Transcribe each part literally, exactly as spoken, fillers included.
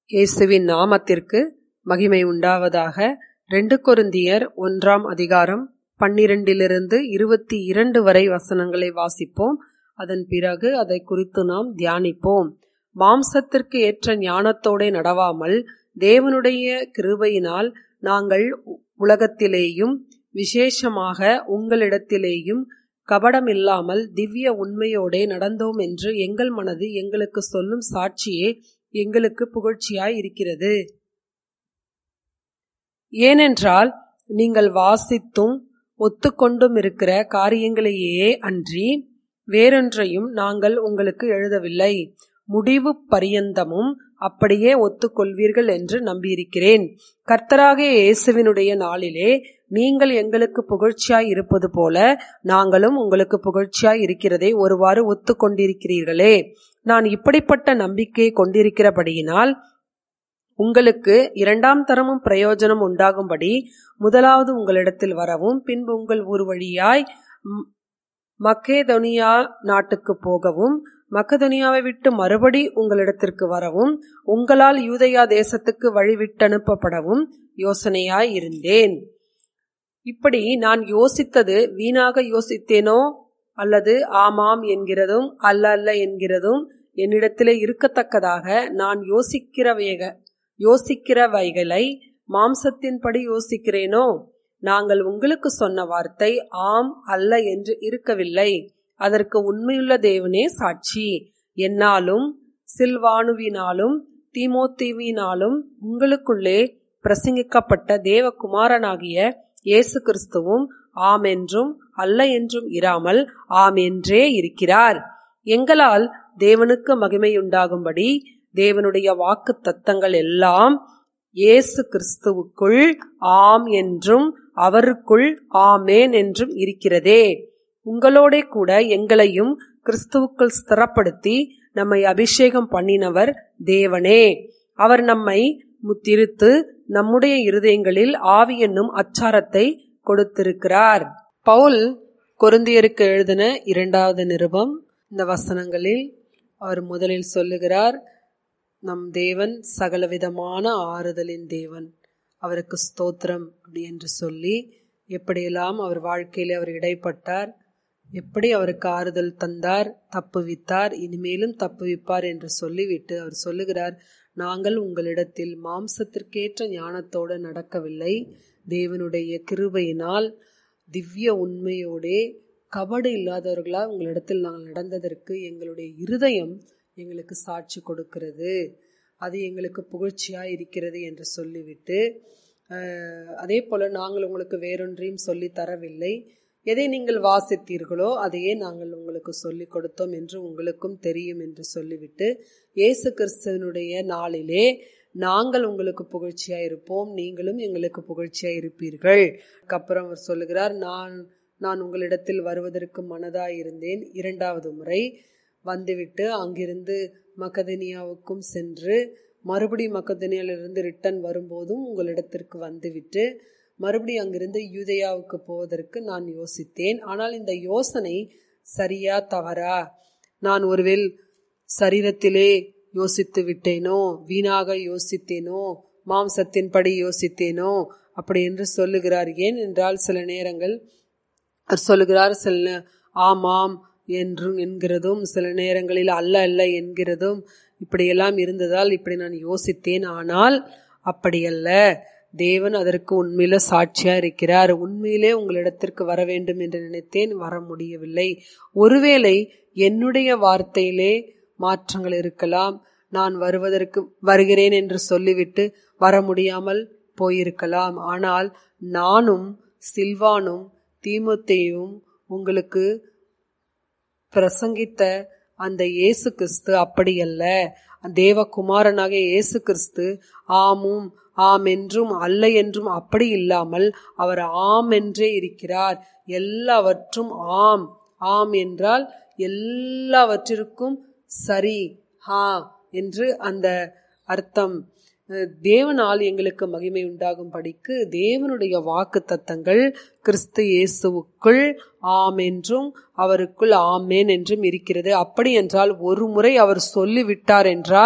இயேசுவின் நாமத்திற்கு மகிமை உண்டாவதாக. ரெண்டு கொரிந்தியர் ஒன்றாம் அதிகாரம் பன்னிரண்டிலிருந்து இருபத்தி இரண்டு வரை வசனங்களை வாசிப்போம். அதன் பிறகு அதை குறித்து நாம் தியானிப்போம். மாம்சத்திற்கு ஏற்ற ஞானத்தோടെ நடவாமல் தேவனுடைய கிருபையினால் நாங்கள் உலகத்திலேயும் விசேஷமாக உங்களிடத்திலேயும் கபடமில்லாமல் திவ்ய உண்மையோடே நடந்தோம் என்று எங்கள் மனது எங்களுக்கு சொல்லும் சாட்சியே எங்களுக்கு புகழ்ச்சியாய் இருக்கிறது. ஏனென்றால் நீங்கள் வாசித்தும் ஒத்துக்கொண்டும் இருக்கிற காரியங்களையே அன்றி வேறொன்றையும் நாங்கள் உங்களுக்கு எழுதவில்லை. முடிவு பரியந்தமும் அப்படியே ஒத்துக்கொள்வீர்கள் என்று நம்பியிருக்கிறேன். கர்த்தராகிய இயேசுவினுடைய நாளிலே நீங்கள் எங்களுக்கு புகழ்ச்சியாய் இருப்பது போல நாங்களும் உங்களுக்கு புகழ்ச்சியாய் இருக்கிறதை ஒருவாறு ஒத்துக்கொண்டிருக்கிறீர்களே. நான் இப்படிப்பட்ட நம்பிக்கையை கொண்டிருக்கிறபடியினால் உங்களுக்கு இரண்டாம் தரமும் பிரயோஜனம் உண்டாகும்படி முதலாவது உங்களிடத்தில் வரவும் பின்பு உங்கள் ஊர் வழியாய் மக்கேதோனியா நாட்டுக்கு போகவும் மக்கேதோனியாவை விட்டு மறுபடி உங்களிடத்திற்கு வரவும் உங்களால் யூதேயா தேசத்துக்கு வழிவிட்டனுப்பப்படவும் யோசனையாய் இருந்தேன். இப்படி நான் யோசித்தது வீணாக யோசித்தேனோ அல்லது ஆமாம் என்கிறதும் அல்ல அல்ல என்கிறதும் என்னிடத்திலே இருக்கத்தக்கதாக நான் யோசிக்கிறவைக யோசிக்கிறவைகளை மாம்சத்தின்படி யோசிக்கிறேனோ? நாங்கள் உங்களுக்கு சொன்ன வார்த்தை ஆம் அல்ல என்று இருக்கவில்லை. அதற்கு உண்மையுள்ள தேவனே சாட்சி. என்னாலும் சில்வானுவினாலும் தீமோத்தேயுவினாலும் உங்களுக்குள்ளே பிரசங்கிக்கப்பட்ட தேவகுமாரனாகிய இயேசு கிறிஸ்துவும் ஆம் என்றும் அல்ல என்றும் இராமல் ஆம் என்றே இருக்கிறார். எங்களால் தேவனுக்கு மகிமையுண்டாகும்படி தேவனுடைய வாக்கு தத்தங்கள் எல்லாம் இயேசு கிறிஸ்துவுக்குள் ஆம் என்றும் அவருக்குள் ஆமேன் என்றும் இருக்கிறதே. உங்களோட கூட எங்களையும் கிறிஸ்துவுக்குள் ஸ்திரப்படுத்தி நம்மை அபிஷேகம் பண்ணினவர் தேவனே. அவர் நம்மை முத்திருத்து நம்முடைய இருதயங்களில் ஆவி என்னும் அச்சாரத்தை கொடுத்திருக்கிறார். பவுல் கொரிந்தியருக்கு எழுதின இரண்டாவது நிருபம் இந்த வசனங்களில் அவர் முதலில் சொல்லுகிறார், நம் தேவன் சகலவிதமான ஆறுதலின் தேவன், அவருக்கு ஸ்தோத்திரம் அப்படி என்று சொல்லி எப்படியெல்லாம் அவர் வாழ்க்கையில் அவர் இடைப்பட்டார், எப்படி அவருக்கு ஆறுதல் தந்தார், தப்புவித்தார், இனிமேலும் தப்புவிப்பார் என்று சொல்லிவிட்டு அவர் சொல்லுகிறார், நாங்கள் உங்களிடத்தில் மாம்சத்திற்கேற்ற ஞானத்தோடு நடக்கவில்லை, தேவனுடைய கிருபையினால் திவ்ய உண்மையோடே கபடு இல்லாதவர்களா உங்களிடத்தில் நாங்கள் நடந்ததற்கு எங்களுடைய இருதயம் எங்களுக்கு சாட்சி கொடுக்கிறது, அது எங்களுக்கு புகழ்ச்சியாக இருக்கிறது என்று சொல்லிவிட்டு அதே போல நாங்கள் உங்களுக்கு வேறொன்றையும் சொல்லி தரவில்லை, எதை நீங்கள் வாசித்தீர்களோ அதையே நாங்கள் உங்களுக்கு சொல்லிக் கொடுத்தோம் என்று உங்களுக்கும் தெரியும் என்று சொல்லிவிட்டு இயேசு கிறிஸ்துவனுடைய நாளிலே நாங்கள் உங்களுக்கு புகழ்ச்சியா இருப்போம், நீங்களும் எங்களுக்கு புகழ்ச்சியா இருப்பீர்கள். அதுக்கப்புறம் அவர் சொல்லுகிறார், நான் நான் உங்களிடத்தில் வருவதற்கு மனதாய் இருந்தேன். இரண்டாவது முறை வந்துவிட்டு அங்கிருந்து மக்கெதோனியாவுக்கும் சென்று மறுபடி மக்கெதோனியாவிலிருந்து ரிட்டன் வரும்போதும் உங்களிடத்திற்கு வந்துவிட்டு மறுபடி அங்கிருந்து யூதேயாவுக்கு போவதற்கு நான் யோசித்தேன். ஆனால் இந்த யோசனை சரியா தவறா, நான் ஒருவேளை சரீரத்திலே யோசித்து விட்டேனோ, வீணாக யோசித்தேனோ, மாம்சத்தின்படி யோசித்தேனோ அப்படி என்று சொல்லுகிறார். ஏன் என்றால் சில நேரங்கள் அவர் சொல்லுகிறார், சில ஆமாம் என்றும் என்கிறதும் சில நேரங்களில் அல்ல அல்ல என்கிறதும் இப்படியெல்லாம் இருந்ததால் இப்படி நான் யோசித்தேன். ஆனால் அப்படியல்ல, தேவன் அதற்கு உண்மையில சாட்சியா இருக்கிறார். உண்மையிலே உங்களிடத்திற்கு வர வேண்டும் என்று நினைத்தேன், வர முடியவில்லை. ஒருவேளை என்னுடைய வார்த்தையிலே மாற்றங்கள் இருக்கலாம், நான் வருவதற்கு வருகிறேன் என்று சொல்லிவிட்டு வர முடியாமல் போயிருக்கலாம். ஆனால் நானும் சில்வானும் தீமோத்தேயும் உங்களுக்கு பிரசங்கித்த அந்த இயேசு கிறிஸ்து அப்படியல்ல. தேவகுமாரனாகிய இயேசு கிறிஸ்து ஆமும் ஆம் என்றும் அல்ல என்றும் அப்படி இல்லாமல் அவர் ஆம் என்றே இருக்கிறார். எல்லாவற்றும் ஆம். ஆம் என்றால் எல்லாவற்றிற்கும் சரி, ஹா என்று அந்த அர்த்தம். தேவனால் எங்களுக்கு மகிமை உண்டாகும் படிக்கு தேவனுடைய வாக்கு தத்தங்கள் கிறிஸ்து இயேசுவுக்குள் ஆம் என்றும் அவருக்குள் ஆமேன் என்றும் இருக்கிறது. அப்படி என்றால் ஒரு முறை அவர் சொல்லிவிட்டார் என்றால்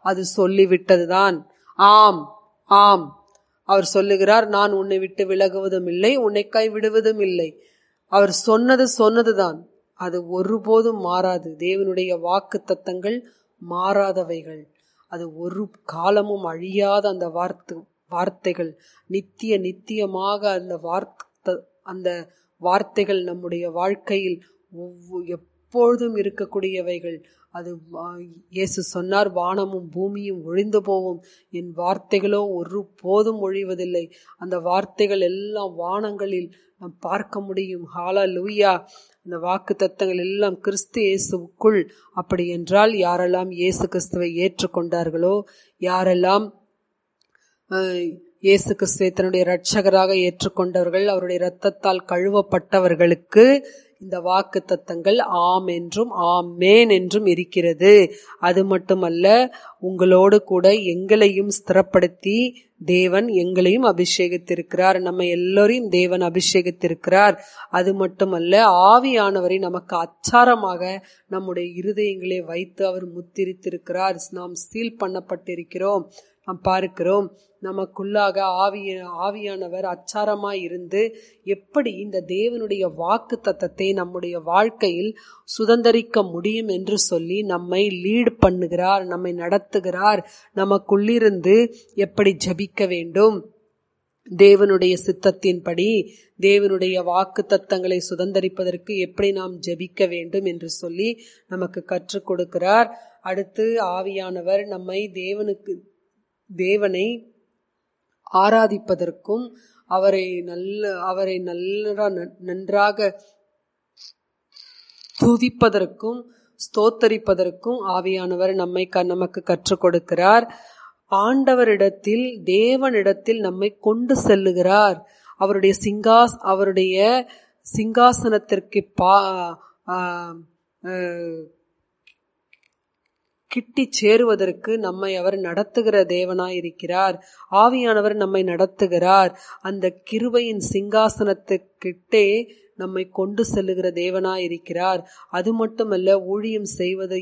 அது சொல்லிவிட்டதுதான். ஆம் ஆம், அவர் சொல்லுகிறார், நான் உன்னை விட்டு விலகுவதும் இல்லை, உன்னை கைவிடுவதும் இல்லை. அவர் சொன்னது சொன்னதுதான், அது ஒருபோதும் மாறாது. தேவனுடைய வாக்கு தத்தங்கள் மாறாதவைகள், அது ஒரு காலமும் அழியாத அந்த வார்த்தை வார்த்தைகள் நித்திய நித்தியமாக அந்த வார்த்தை அந்த வார்த்தைகள் நம்முடைய வாழ்க்கையில் எப்பொழுதும் இருக்கக்கூடியவைகள். அது இயேசு சொன்னார், வானமும் பூமியும் ஒழிந்து போகும், என் வார்த்தைகளோ ஒரு போதும் ஒழிவதில்லை. அந்த வார்த்தைகள் எல்லாம் வானங்களில் நாம் பார்க்க முடியும். ஹல்லேலூயா. அந்த வாக்கு தத்தங்கள் எல்லாம் கிறிஸ்து இயேசுவுக்குள். அப்படி என்றால் யாரெல்லாம் இயேசு கிறிஸ்துவை ஏற்றுக்கொண்டார்களோ, யாரெல்லாம் இயேசு கிறிஸ்துவை தன்னுடைய இரட்சகராக ஏற்றுக்கொண்டவர்கள், அவருடைய இரத்தத்தால் கழுவப்பட்டவர்களுக்கு இந்த வாக்கு தத்தங்கள் ஆம் என்றும் ஆமேன் என்றும் இருக்கிறது. அது மட்டுமல்ல, உங்களோடு கூட எங்களையும் ஸ்திரப்படுத்தி தேவன் எங்களையும் அபிஷேகித்திருக்கிறார். நம்ம எல்லோரையும் தேவன் அபிஷேகித்திருக்கிறார். அது மட்டுமல்ல, ஆவியானவரை நமக்கு அச்சாரமாக நம்முடைய இருதயங்களை வைத்து அவர் முத்திரித்திருக்கிறார். நாம் சீல் பண்ணப்பட்டிருக்கிறோம். நாம் பார்க்கிறோம், நமக்குள்ளாக ஆவிய ஆவியானவர் அச்சாரமாய் இருந்து எப்படி இந்த தேவனுடைய வாக்கு தத்தத்தை நம்முடைய வாழ்க்கையில் சுதந்தரிக்க முடியும் என்று சொல்லி நம்மை லீட் பண்ணுகிறார், நம்மை நடத்துகிறார். நமக்குள்ளிருந்து எப்படி ஜெபிக்க வேண்டும், தேவனுடைய சித்தத்தின்படி தேவனுடைய வாக்கு தத்தங்களை சுதந்தரிப்பதற்கு எப்படி நாம் ஜெபிக்க வேண்டும் என்று சொல்லி நமக்கு கற்றுக் கொடுக்கிறார். அடுத்து ஆவியானவர் நம்மை தேவனுக்கு தேவனை ஆராதிப்பதற்கும் அவரை நல்ல அவரை நல்ல நன்றாக துதிப்பதற்கும் ஸ்தோத்தரிப்பதற்கும் ஆவியானவர் நம்மை நமக்கு கற்றுக் கொடுக்கிறார். ஆண்டவரிடத்தில் தேவனிடத்தில் நம்மை கொண்டு செல்லுகிறார். அவருடைய சிங்காஸ் அவருடைய சிங்காசனத்திற்கு பா கிட்டி சேருவதற்கு நம்மை அவர் நடத்துகிற தேவனாயிருக்கிறார். ஆவியானவர் நம்மை நடத்துகிறார். அந்த கிருபையின் சிங்காசனத்துக்கிட்டே நம்மை கொண்டு செல்லுகிற தேவனாயிருக்கிறார். அது மட்டுமல்ல, ஊழியம் செய்வது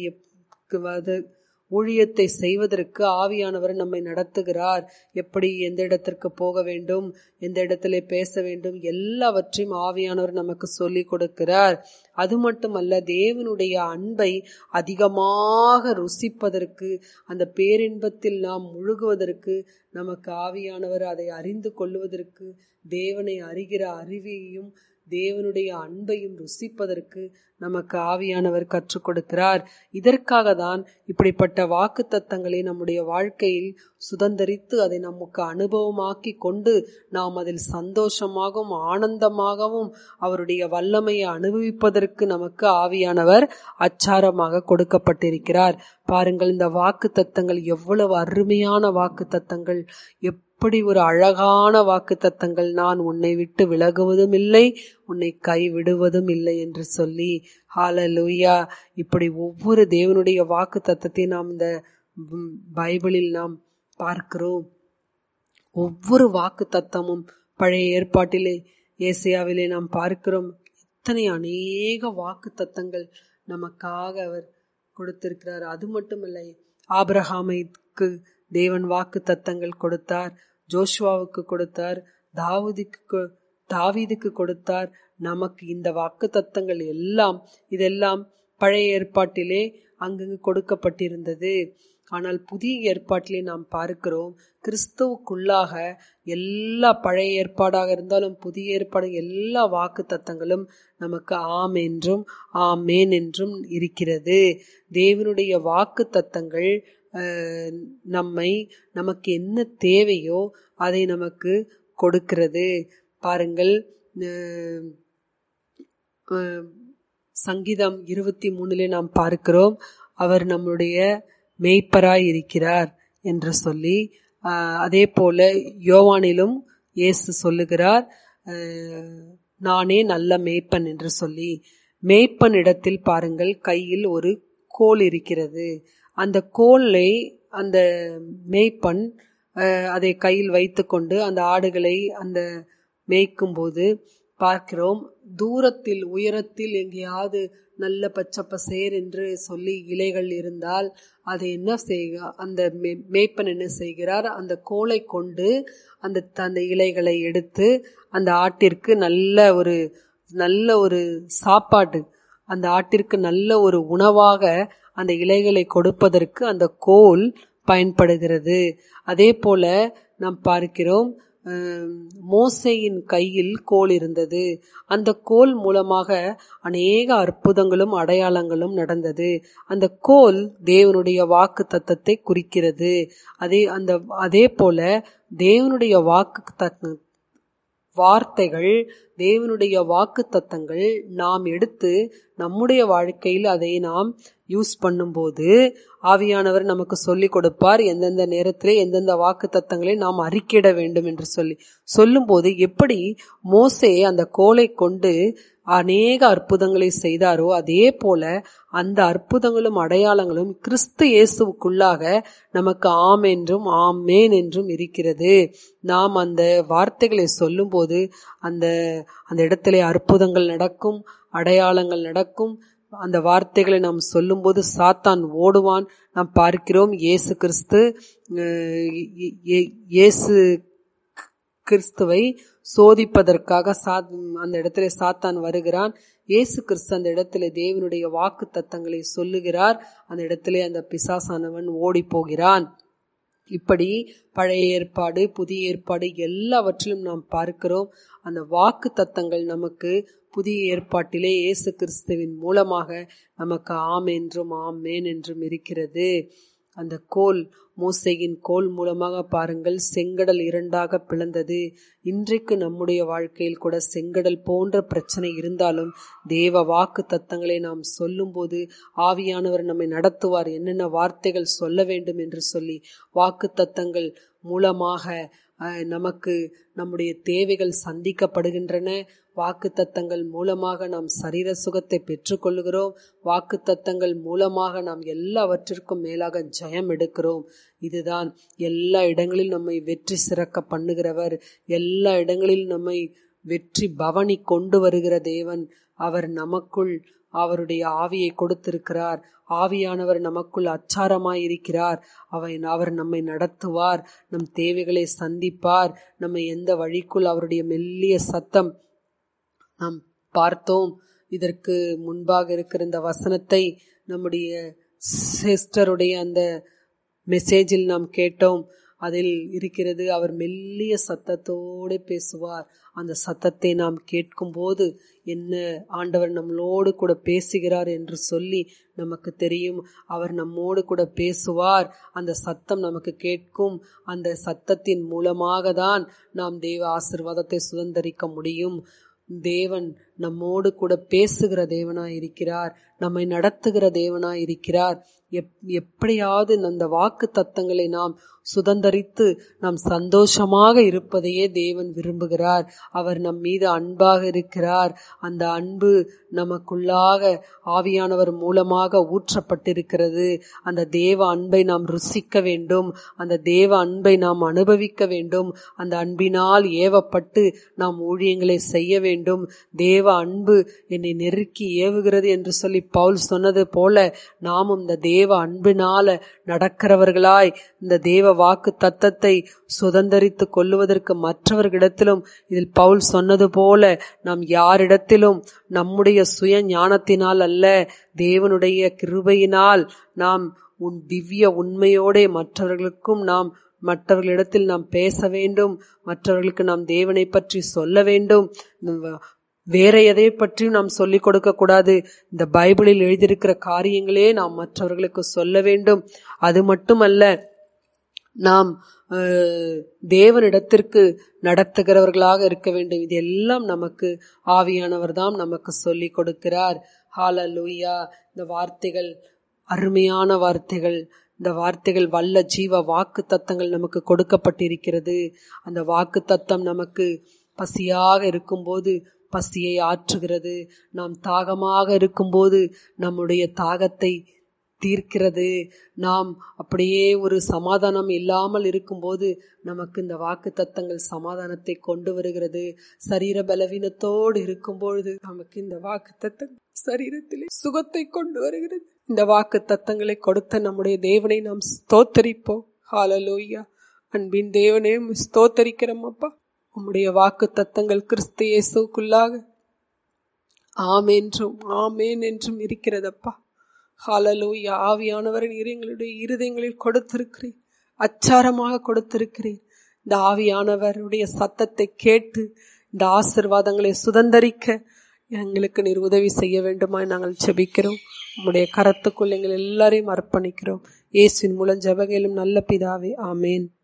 ஊழியத்தை செய்வதற்கு ஆவியானவர் நம்மை நடத்துகிறார். எப்படி எந்த இடத்திற்கு போக வேண்டும், எந்த இடத்திலே பேச வேண்டும், எல்லாவற்றையும் ஆவியானவர் நமக்கு சொல்லிக் கொடுக்கிறார். அது மட்டுமல்ல, தேவனுடைய அன்பை அதிகமாக ருசிப்பதற்கு, அந்த பேரின்பத்தில் நாம் முழுகுவதற்கு நமக்கு ஆவியானவர் அதை அறிந்து கொள்வதற்கு, தேவனை அறிகிற அறிவையும் தேவனுடைய அன்பையும் ருசிப்பதற்கு நமக்கு ஆவியானவர் கற்றுக் கொடுக்கிறார். இதற்காக தான் இப்படிப்பட்ட வாக்கு தத்தங்களை நம்முடைய வாழ்க்கையில் சுதந்தரித்து அதை நமக்கு அனுபவமாக்கி கொண்டு நாம் அதில் சந்தோஷமாகவும் ஆனந்தமாகவும் அவருடைய வல்லமையை அனுபவிப்பதற்கு நமக்கு ஆவியானவர் அச்சாரமாக கொடுக்கப்பட்டிருக்கிறார். பாருங்கள், இந்த வாக்கு தத்தங்கள் எவ்வளவு அருமையான வாக்கு தத்தங்கள், எப்படி ஒரு அழகான வாக்கு தத்தங்கள். நான் உன்னை விட்டு விலகுவதும் இல்லை, உன்னை கைவிடுவதும் இல்லை என்று சொல்லி. ஹல்லேலூயா. இப்படி ஒவ்வொரு தேவனுடைய வாக்கு தத்தத்தை நாம் இந்த பைபிளில் நாம் பார்க்கிறோம். ஒவ்வொரு வாக்கு தத்தமும் பழைய ஏற்பாட்டிலே ஏசாயாவிலே நாம் பார்க்கிறோம். இத்தனை அநேக வாக்கு தத்தங்கள் நமக்காக அவர் கொடுத்திருக்கிறார். அது மட்டுமல்ல, ஆபிரகாமுக்கு தேவன் வாக்கு தத்தங்கள் கொடுத்தார், ஜோஷுவாவுக்கு கொடுத்தார், தாவீதுக்கு தாவீதுக்கு கொடுத்தார். நமக்கு இந்த வாக்கு தத்தங்கள் எல்லாம் இதெல்லாம் பழைய ஏற்பாட்டிலே அங்கங்கு கொடுக்கப்பட்டிருந்தது. ஆனால் புதிய ஏற்பாட்டிலே நாம் பார்க்கிறோம், கிறிஸ்துவுக்குள்ளாக எல்லா பழைய ஏற்பாடாக இருந்தாலும் புதிய ஏற்பாடு எல்லா வாக்கு தத்தங்களும் நமக்கு ஆம் என்றும் ஆமேன் என்றும் இருக்கிறது. தேவனுடைய வாக்கு தத்தங்கள் நம்மை நமக்கு என்ன தேவையோ அதை நமக்கு கொடுக்கிறது. பாருங்கள், சங்கீதம் இருபத்தி மூணுலே நாம் பார்க்கிறோம், அவர் நம்முடைய மேய்ப்பராய் இருக்கிறார் என்று சொல்லி. அதே போல யோவானிலும் இயேசு சொல்லுகிறார், நானே நல்ல மேய்ப்பன் என்று சொல்லி. மேய்ப்பன் இடத்தில் பாருங்கள், கையில் ஒரு கோல் இருக்கிறது. அந்த கோலை அந்த மேய்ப்பன் அதை கையில் வைத்து கொண்டு அந்த ஆடுகளை அந்த மேய்க்கும் போது பார்க்கிறோம், தூரத்தில் உயரத்தில் எங்கேயாவது நல்ல பச்சை பசேர் என்று சொல்லி இலைகள் இருந்தால் அதை என்ன செய்க அந்த மே மேய்ப்பன் என்ன செய்கிறார், அந்த கோலை கொண்டு அந்த அந்த இலைகளை எடுத்து அந்த ஆட்டிற்கு நல்ல ஒரு நல்ல ஒரு சாப்பாடு, அந்த ஆட்டிற்கு நல்ல ஒரு உணவாக அந்த இலைகளை கொடுப்பதற்கு அந்த கோல் பயன்படுகிறது. அதே போல நாம் பார்க்கிறோம், மோசேயின் கையில் கோல் இருந்தது. அந்த கோல் மூலமாக அநேக அற்புதங்களும் அடையாளங்களும் நடந்தது. அந்த கோல் தேவனுடைய வாக்கு தத்தத்தை குறிக்கிறது. அதே அந்த அதே போல தேவனுடைய வாக்கு தத்த வார்த்தைகள், தேவனுடைய வாக்கு தத்தங்கள் நாம் எடுத்து நம்முடைய வாழ்க்கையில் அதை நாம் யூஸ் பண்ணும்போது ஆவியானவர் நமக்கு சொல்லி கொடுப்பார், எந்தெந்த நேரத்திலே எந்தெந்த வாக்கு தத்தங்களை நாம் அறிக்கையிட வேண்டும் என்று சொல்லி சொல்லும் போது, எப்படி மோசே அந்த கோலை கொண்டு அநேக அற்புதங்களை செய்தாரோ அதே போல அந்த அற்புதங்களும் அடையாளங்களும் கிறிஸ்து இயேசுவுக்குள்ளாக நமக்கு ஆம் என்றும் ஆமேன் என்றும் இருக்கிறது. நாம் அந்த வார்த்தைகளை சொல்லும் போது அந்த அந்த இடத்திலே அற்புதங்கள் நடக்கும், அடையாளங்கள் நடக்கும். அந்த வார்த்தைகளை நாம் சொல்லும் போது சாத்தான் ஓடுவான். நாம் பார்க்கிறோம், இயேசு கிறிஸ்து இயேசு கிறிஸ்துவை சோதிப்பதற்காக சா அந்த இடத்துல சாத்தான் வருகிறான். இயேசு கிறிஸ்து அந்த இடத்துல தேவனுடைய வாக்கு தத்தங்களை சொல்லுகிறார். அந்த இடத்துல அந்த பிசாசானவன் ஓடி போகிறான். இப்படி பழைய ஏற்பாடு புதிய ஏற்பாடு எல்லாவற்றிலும் நாம் பார்க்கிறோம். அந்த வாக்கு தத்தங்கள் நமக்கு புதிய ஏற்பாட்டிலே இயேசு கிறிஸ்துவின் மூலமாக நமக்கு ஆம் என்றும் ஆமேன் என்றும் இருக்கிறது. அந்த கோல், மோசேயின் கோல் மூலமாக பாருங்கள், செங்கடல் இரண்டாக பிளந்தது. இன்றைக்கு நம்முடைய வாழ்க்கையில் கூட செங்கடல் போன்ற பிரச்சனை இருந்தாலும் தேவ வாக்கு தத்தங்களை நாம் சொல்லும் போது ஆவியானவர் நம்மை நடத்துவார். என்னென்ன வார்த்தைகள் சொல்ல வேண்டும் என்று சொல்லி வாக்கு தத்தங்கள் மூலமாக நமக்கு நம்முடைய தேவைகள் சந்திக்கப்படுகின்றன. வாக்கு தத்தங்கள் மூலமாக நாம் சரீர சுகத்தை பெற்றுக்கொள்கிறோம். வாக்கு தத்தங்கள் மூலமாக நாம் எல்லாவற்றிற்கும் மேலாக ஜெயம் எடுக்கிறோம். இதுதான் எல்லா இடங்களிலும் நம்மை வெற்றி சிறக்க பண்ணுகிறவர், எல்லா இடங்களிலும் நம்மை வெற்றி பவனி கொண்டு வருகிற தேவன். அவர் நமக்குள் அவருடைய ஆவியை கொடுத்திருக்கிறார். ஆவியானவர் நமக்குள் அச்சாரமாய் இருக்கிறார். அவை அவர் நம்மை நடத்துவார், நம் தேவைகளை சந்திப்பார். நம்மை எந்த வழிக்குள் அவருடைய மெல்லிய சத்தம் நாம் பார்த்தோம். இதற்கு முன்பாக இருக்கிற இந்த வசனத்தை நம்முடைய சிஸ்டருடைய அந்த மெசேஜில் நாம் கேட்டோம். அதில் இருக்கிறது, அவர் மெல்லிய சத்தத்தோடு பேசுவார். அந்த சத்தத்தை நாம் கேட்கும் போது என்ன ஆண்டவர் நம்மளோடு கூட பேசுகிறார் என்று சொல்லி நமக்கு தெரியும். அவர் நம்மோடு கூட பேசுவார். அந்த சத்தம் நமக்கு கேட்கும். அந்த சத்தத்தின் மூலமாக தான் நாம் தேவ ஆசீர்வாதத்தை சுதந்தரிக்க முடியும். தேவன் நம்மோடு கூட பேசுகிற தேவனாய் இருக்கிறார், நம்மை நடத்துகிற தேவனாய் இருக்கிறார். எப் எப்படியாவது அந்த வாக்கு தத்தங்களை நாம் சுதந்தரித்து நாம் சந்தோஷமாக இருப்பதையே தேவன் விரும்புகிறார். அவர் நம் மீது அன்பாக இருக்கிறார். அந்த அன்பு நமக்குள்ளாக ஆவியானவர் மூலமாக ஊற்றப்பட்டிருக்கிறது. அந்த தேவ அன்பை நாம் ருசிக்க வேண்டும். அந்த தேவ அன்பை நாம் அனுபவிக்க வேண்டும். அந்த அன்பினால் ஏவப்பட்டு நாம் ஊழியங்களை செய்ய வேண்டும். தேவ அன்பு என்னை நெருக்கி ஏவுகிறது என்று சொல்லி பவுல் சொன்னது போல நாமும் இந்த தேவ அன்பினால நடக்கிறவர்களாய் இந்த தேவ வாக்கு தத்தத்தை சுதந்தரித்து கொள்ளுவதற்கு மற்றவர்களிடத்திலும், இதில் பவுல் சொன்னது போல நாம் யாரிடத்திலும் நம்முடைய சுய ஞானத்தினால் அல்ல, தேவனுடைய கிருபையினால் நாம் உன் திவ்ய உண்மையோட மற்றவர்களுக்கும் நாம் மற்றவர்களிடத்தில் நாம் பேச வேண்டும். மற்றவர்களுக்கு நாம் தேவனை பற்றி சொல்ல வேண்டும். வேற எதை பற்றியும் நாம் சொல்லிக் கொடுக்க கூடாது. இந்த பைபிளில் எழுதியிருக்கிற காரியங்களே நாம் மற்றவர்களுக்கு சொல்ல வேண்டும். அது மட்டுமல்ல, நாம் தேவனிடத்திற்கு நடத்துகிறவர்களாக இருக்க வேண்டும். இதெல்லாம் நமக்கு ஆவியானவர் தான் நமக்கு சொல்லி கொடுக்கிறார். ஹல்லேலூயா. இந்த வார்த்தைகள் அருமையான வார்த்தைகள். இந்த வார்த்தைகள் வல்ல ஜீவ வாக்கு தத்தங்கள் நமக்கு கொடுக்கப்பட்டிருக்கிறது. அந்த வாக்கு தத்தம் நமக்கு பசியாக இருக்கும்போது பசியை ஆற்றுகிறது. நாம் தாகமாக இருக்கும்போது நம்முடைய தாகத்தை தீர்க்கிறது. நாம் அப்படியே ஒரு சமாதானம் இல்லாமல் இருக்கும்போது நமக்கு இந்த வாக்கு தத்தங்கள் சமாதானத்தை கொண்டு வருகிறது. சரீர பலவீனத்தோடு இருக்கும் பொழுது நமக்கு இந்த வாக்கு தத்தங்கள் சரீரத்திலே சுகத்தை கொண்டு வருகிறது. இந்த வாக்கு தத்தங்களை கொடுத்த நம்முடைய தேவனை நாம் ஸ்தோத்தரிப்போம். ஹல்லேலூயா. அன்பின் தேவனே ஸ்தோத்தரிக்கிறோம் அப்பா. உம்முடைய வாக்கு தத்தங்கள் கிறிஸ்து இயேசுக்குள்ளாக ஆம் என்றும் ஆமேன் என்றும் இருக்கிறதப்பா. ஹல்லேலூயா. ஆவியானவரை நீர் எங்களுடைய இருதயங்களில் கொடுத்திருக்கிறேன், அச்சாரமாக கொடுத்திருக்கிறேன். இந்த ஆவியானவருடைய சத்தத்தை கேட்டு இந்த ஆசீர்வாதங்களை சுதந்தரிக்க எங்களுக்கு நீர் உதவி செய்ய வேண்டுமாய் நாங்கள் ஜெபிக்கிறோம். உம்முடைய கரத்துக்குள் எங்கள் எல்லாரையும் அர்ப்பணிக்கிறோம். இயேசுவின் மூலம் ஜெபங்களும் நல்ல பிதாவே, ஆமேன்.